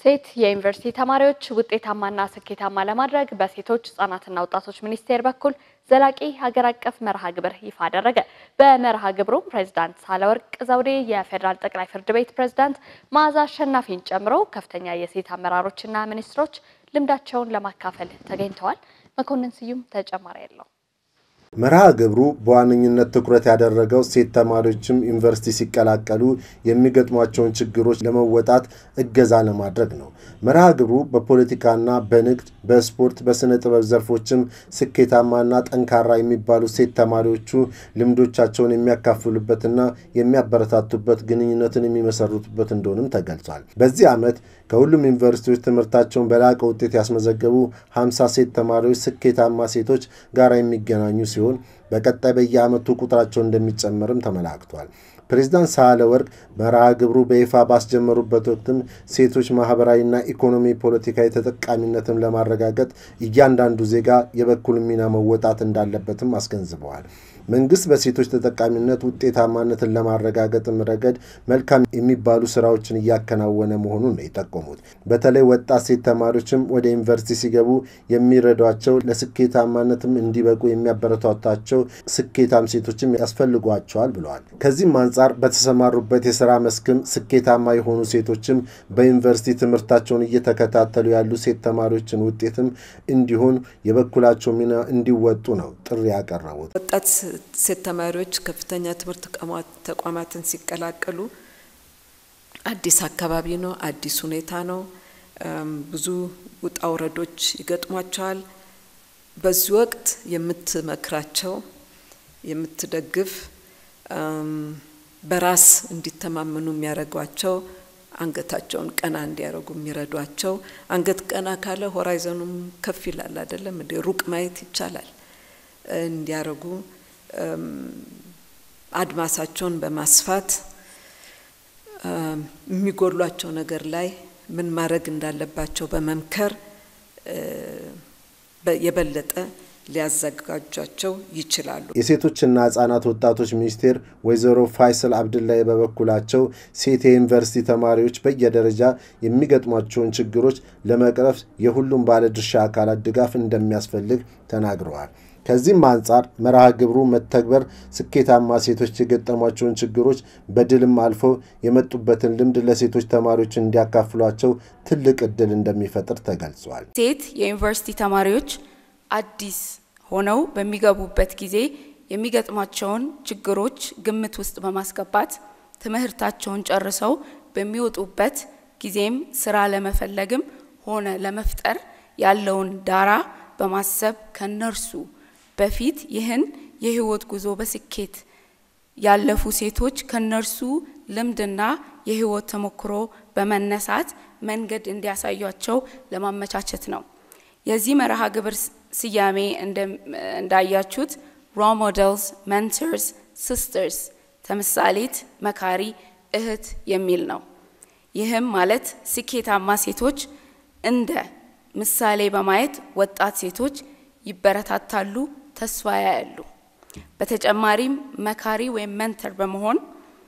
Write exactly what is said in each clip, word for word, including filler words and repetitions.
ሴት የዩኒቨርሲቲ ተማሪዎች ውጤታማና ስኬታማ ለማድረግ በሴቶች ህጻናትና ወጣቶች ሚኒስቴር በኩል ዘላቂ ሀገር አቀፍ መርሃ ግብር ይፋ አደረገ። በመርሃ ግብሩ ፕሬዝዳንት ሳህለወርቅ ዘውዴ የፌደራል ጠቅላይ ፍርድ ቤት ፕሬዝዳንት መዓዛ አሸናፊን ጨምሮ ከፍተኛ የሴት አመራሮችና ሚኒስትሮች ልምዳቸውን ለማካፈል ተገኝተዋል። መኮንን ስዩም ተጨማሪ ያለው መርሃ ግብሩ በዋነኝነት ትኩረት ያደረገው ሴት ተማሪዎችም ዩኒቨርሲቲ ሲቀላቀሉ የሚገጥሟቸውን ችግሮች ለመወጣት እገዛ ለማድረግ ነው። መርሃ ግብሩ በፖለቲካና በንግድ በስፖርት በስነ ጥበብ ዘርፎችም ስኬታማና ጠንካራ የሚባሉ ሴት ተማሪዎቹ ልምዶቻቸውን የሚያካፍሉበትና የሚያበረታቱበት ግንኙነትን የሚመሰርቱበት እንደሆነም ተገልጿል። በዚህ ዓመት ከሁሉም ዩኒቨርሲቲዎች ትምህርታቸውን በላቀ ውጤት ያስመዘገቡ ሃምሳ ሴት ተማሪዎች ስኬታማ ሴቶች ጋር የሚገናኙ ሲሆን በቀጣይ በየዓመቱ ቁጥራቸው እንደሚጨመርም ተመላክቷል። ፕሬዝዳንት ሳህለወርቅ መርሃ ግብሩ በይፋ ባስጀመሩበት ወቅትም ሴቶች ማህበራዊና ኢኮኖሚ ፖለቲካዊ ተጠቃሚነትን ለማረጋገጥ እያንዳንዱ ዜጋ የበኩሉን ሚና መወጣት እንዳለበትም አስገንዝበዋል። መንግስት በሴቶች ተጠቃሚነት ውጤታማነትን ለማረጋገጥም ረገድ መልካም የሚባሉ ስራዎችን እያከናወነ መሆኑን ነው የጠቆሙት። በተለይ ወጣት ሴት ተማሪዎችም ወደ ዩኒቨርሲቲ ሲገቡ የሚረዷቸው ለስኬታማነትም እንዲበቁ የሚያበረታቷቸው ስኬታም ሴቶችም ያስፈልጓቸዋል ብለዋል። ከዚህም አንፃር በተሰማሩበት የሥራ መስክም ስኬታማ የሆኑ ሴቶችም በዩኒቨርሲቲ ትምህርታቸውን እየተከታተሉ ያሉ ሴት ተማሪዎችን ውጤትም እንዲሆን የበኩላቸው ሚና እንዲወጡ ነው ጥሪ ያቀረቡት። ወጣት ሴት ተማሪዎች ከፍተኛ ትምህርት ተቋማትን ሲቀላቀሉ አዲስ አካባቢ ነው፣ አዲስ ሁኔታ ነው። ብዙ ውጣ ውረዶች ይገጥሟቸዋል። በዚህ ወቅት የምትመክራቸው የምትደግፍ በራስ እንዲተማመኑ የሚያረጋቸው አንገታቸውን ቀና እንዲያረጉ የሚረዷቸው አንገት ቀና ካለ ሆራይዘኑም ከፍ ይላል አይደለም እንደ ሩቅ ማየት ይቻላል እንዲያረጉ አድማሳቸውን በማስፋት የሚጎሏቸው ነገር ላይ ምን ማድረግ እንዳለባቸው በመምከር የበለጠ ሊያዘጋጇቸው ይችላሉ። የሴቶችና ህጻናት ወጣቶች ሚኒስቴር ወይዘሮ ፋይሰል አብዱላይ በበኩላቸው ሴት የዩኒቨርሲቲ ተማሪዎች በየደረጃ የሚገጥሟቸውን ችግሮች ለመቅረፍ የሁሉም ባለድርሻ አካላት ድጋፍ እንደሚያስፈልግ ተናግረዋል። ከዚህም አንፃር መርሃ ግብሩ መተግበር ስኬታማ ሴቶች የገጠሟቸውን ችግሮች በድልም አልፎ የመጡበትን ልምድ ለሴቶች ተማሪዎች እንዲያካፍሏቸው ትልቅ እድል እንደሚፈጥር ተገልጿል። ሴት የዩኒቨርሲቲ ተማሪዎች አዲስ ሆነው በሚገቡበት ጊዜ የሚገጥሟቸውን ችግሮች ግምት ውስጥ በማስገባት ትምህርታቸውን ጨርሰው በሚወጡበት ጊዜም ስራ ለመፈለግም ሆነ ለመፍጠር ያለውን ዳራ በማሰብ ከነርሱ በፊት ይህን የህይወት ጉዞ በስኬት ያለፉ ሴቶች ከነርሱ ልምድና የህይወት ተሞክሮ በመነሳት መንገድ እንዲያሳዩአቸው ለማመቻቸት ነው። የዚህ መርሃ ግብር ስያሜ እንዳያችሁት role models, mentors, sisters ተምሳሌት፣ መካሪ፣ እህት የሚል ነው። ይህም ማለት ስኬታማ ሴቶች እንደ ምሳሌ በማየት ወጣት ሴቶች ይበረታታሉ፣ ተስፋ ያያሉ። በተጨማሪም መካሪ ወይም ሜንተር በመሆን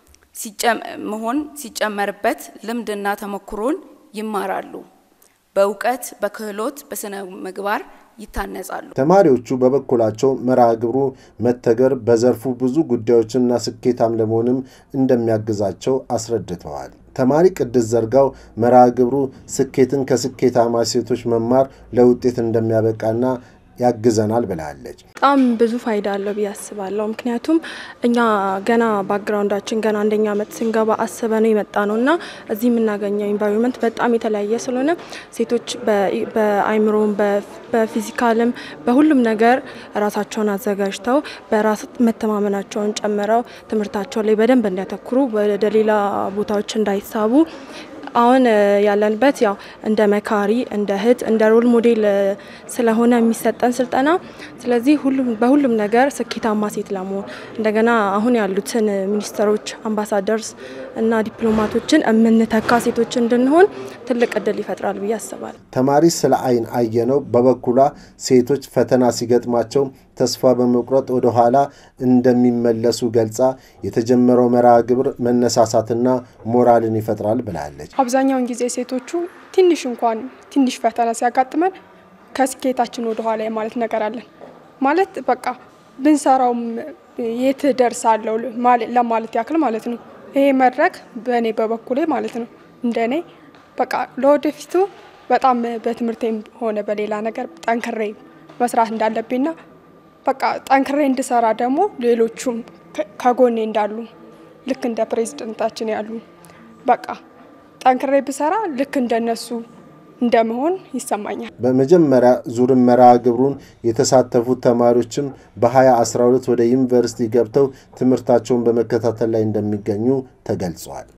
ሲጨም መሆን ሲጨመርበት ልምድና ተሞክሮን ይማራሉ። በእውቀት በክህሎት በስነ ምግባር ይታነጻሉ። ተማሪዎቹ በበኩላቸው መርሃ ግብሩ መተግበር በዘርፉ ብዙ ጉዳዮችና ስኬታም ለመሆንም እንደሚያግዛቸው አስረድተዋል። ተማሪ ቅድስ ዘርጋው መርሃ ግብሩ ስኬትን ከስኬታማ ሴቶች መማር ለውጤት እንደሚያበቃና ያግዘናል ብላለች። በጣም ብዙ ፋይዳ አለው ብያስባለሁ። ምክንያቱም እኛ ገና ባክግራውንዳችን ገና አንደኛ አመት ስንገባ አስበነው የመጣነውና እዚህ የምናገኘው ኢንቫይሮንመንት በጣም የተለያየ ስለሆነ ሴቶች በአይምሮም በፊዚካልም በሁሉም ነገር ራሳቸውን አዘጋጅተው በራስ መተማመናቸውን ጨምረው ትምህርታቸው ላይ በደንብ እንዲያተኩሩ ወደ ሌላ ቦታዎች እንዳይሳቡ አሁን ያለንበት ያው እንደ መካሪ እንደ እህት እንደ ሮል ሞዴል ስለሆነ የሚሰጠን ስልጠና ስለዚህ ሁሉም በሁሉም ነገር ስኬታማ ሴት ለመሆን እንደገና አሁን ያሉትን ሚኒስትሮች አምባሳደርስ እና ዲፕሎማቶችን እምንተካ ሴቶች እንድንሆን ትልቅ እድል ይፈጥራል ብዬ አስባለሁ። ተማሪ ስለ አይን አየነው በበኩሏ ሴቶች ፈተና ሲገጥማቸው ተስፋ በመቁረጥ ወደ ኋላ እንደሚመለሱ ገልጻ የተጀመረው መርሃ ግብር መነሳሳትና ሞራልን ይፈጥራል ብላለች። አብዛኛውን ጊዜ ሴቶቹ ትንሽ እንኳን ትንሽ ፈተና ሲያጋጥመን ከስኬታችን ወደ ኋላ ማለት ነገር አለን ማለት በቃ ብንሰራውም የት ደርሳለሁ ለማለት ያክል ማለት ነው። ይሄ መድረክ በእኔ በበኩሌ ማለት ነው እንደኔ በቃ ለወደፊቱ በጣም በትምህርቴም ሆነ በሌላ ነገር ጠንክሬ መስራት እንዳለብኝና በቃ ጠንክሬ እንድሰራ ደግሞ ሌሎቹም ከጎኔ እንዳሉ ልክ እንደ ፕሬዝዳንታችን ያሉ በቃ ጠንክሬ ብሰራ ልክ እንደነሱ እንደመሆን ይሰማኛል። በመጀመሪያ ዙር መርሃ ግብሩን የተሳተፉት ተማሪዎችም በ2012 ወደ ዩኒቨርሲቲ ገብተው ትምህርታቸውን በመከታተል ላይ እንደሚገኙ ተገልጿል።